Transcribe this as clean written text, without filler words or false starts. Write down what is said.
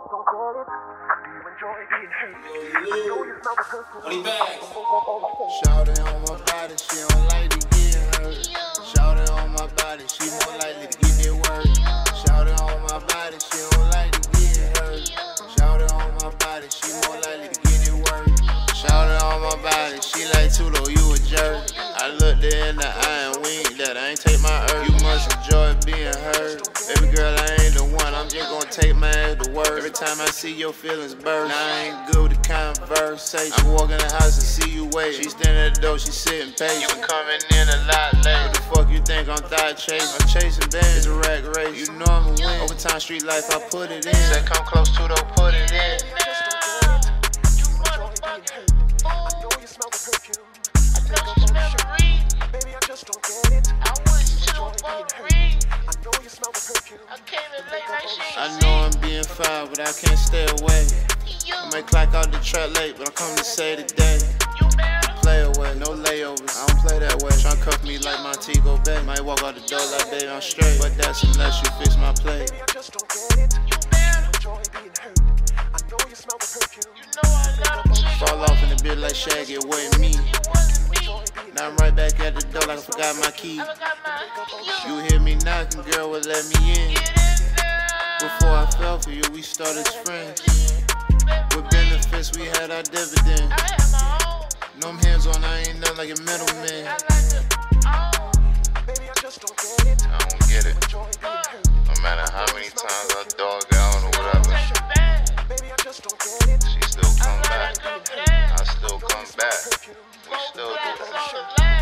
don't get it. Do you enjoy being hurt? I know you smell the perfume. Money bag. Shawty on my body, she don't like to get hurt. Shawty on my body, she more likely to get that work. Shawty on my body, she don't like to get hurt. Shawty on my body, she more likely to get that work. Shawty on my body, she like Tulo, you a jerk. I looked her in the eye and winked that I ain't take my earth. You must enjoy being hurt. Baby girl, I ain't the one, I'm just gonna take my ass to work. Every time I see your feelings burst, now I ain't good with the conversation. I walk in the house and see you wait. She standing at the door, she sitting patient. You coming in a lot late. What the fuck you think I'm thigh chasing? I'm chasing bands, it's a rat race. You know I'ma win. Overtime street life, I put it in. Say come close to though, put it in. Baby, I just don't get it. I was too free. I know you smell the perfume. I came in late night shit. I know I'm being foul, but I can't stay away. I may clock out the trap late, but I'm coming to say today. You better Play away, no layovers, I don't play that way. Tryna cuff me like Montego Bay. Might walk out the door like baby, I'm straight. But that's unless you fix my plate. Baby, I just don't get it. You better Enjoy being hurt. I know you smell the perfume. You know I love the chick. Fall off in the bit like Shaggy, it wasn't me. It wasn't me. Now I'm right back at the door like I forgot my key. I forgot my You hear me knocking, girl, well let me in. Get in there. Before I fell for you, we started as friends. With benefits, we had our dividend. I had my own. No hands on, I ain't nothing like a middleman. I like to own. Baby, I just don't get it. I don't get it. Enjoy being hurt. No matter how many times I dog out or whatever, Take it back. Baby, I just don't get it. she still come I back. like to go back. I still come back. Perfume. We still do That's that on shit. the last.